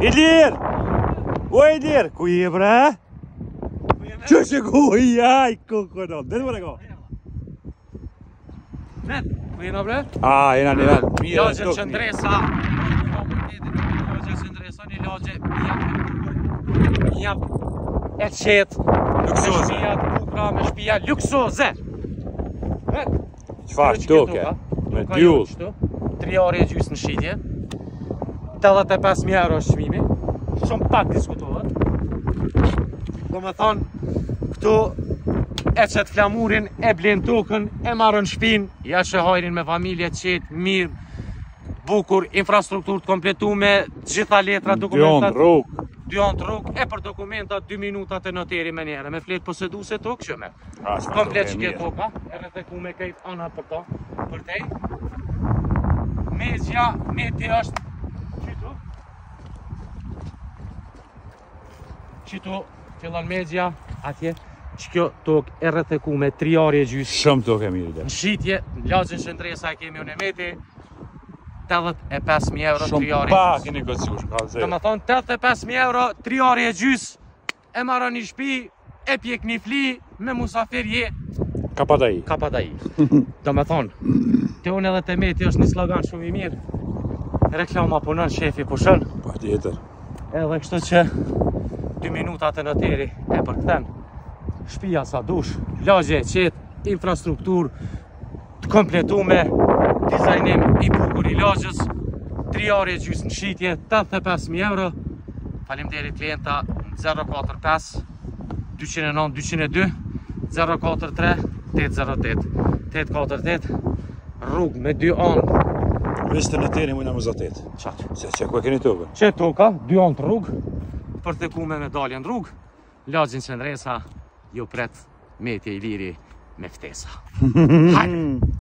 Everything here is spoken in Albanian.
Ilir! O Ilir! Ku je bre? Që që ku jaj, ku do? Dhe më rego? Vet, ku jena bre? Jena nivel. Lagje qëndresa. Lagje qëndresa, një lagje mjaf e qetë. Luksoze. Shpia të bukra me shpia luksoze. Vet. Qfar shtuke? Me djull. 3 orë e gjysë në shitje. 85.000 euro është çmimi. Shumë pak diskutohet. Do me thonë, këtu e qëtë flamurin, e blen tokën, e marrën shpin, ja që hajrin me familje qetë, mirë, bukur, infrastruktur të kompletume, gjitha letra, dokumentat. Dyon rrugë, e për dokumentat 2 minutat e noteri me njere, me fletë poseduse tokë që me. Komplet që ke toka, e rretheku me kejt ana për to, për tej. Mezja, meti është qytu. Qytu, fillon mezja, atje, që kjo tokë e rretheku me 3 orë e gjysë. Shumë tokë e mirë. Në shitje, në lagjën qëndresa e kemi unë e meti, 85.000 euro 3 orë e gjysë. Shumë pak i negociush, ka zërë. Do me thonë 85.000 euro 3 orë e gjysë, e marrë një shpi, e pjek një fli, me musafir je. Kapadai. Do me thonë, të unë edhe të meti është një slogan shumë i mirë. Reklama punon, shefi pushon. Pa tjetër. Edhe kështu që 2 minutat e noteri e përkthen. Shpia sa dush, lagje e qetë, infrastruktur të kompletume, dizajnim i bukur i lagjës, 3 orë e gjysë në shitje, 85.000 euro. Faleminderit klienta 045 209 202 043 808 848 rrugë me 2 anë. Veç të noteri mujna më zotit. Qatë? Se që ku e keni tokën? Që toka, 2 anë të rrugë, për të ku me medaljen rrugë, lagjën qëndresa, ju pret metje i liri me ftesa. Hajde!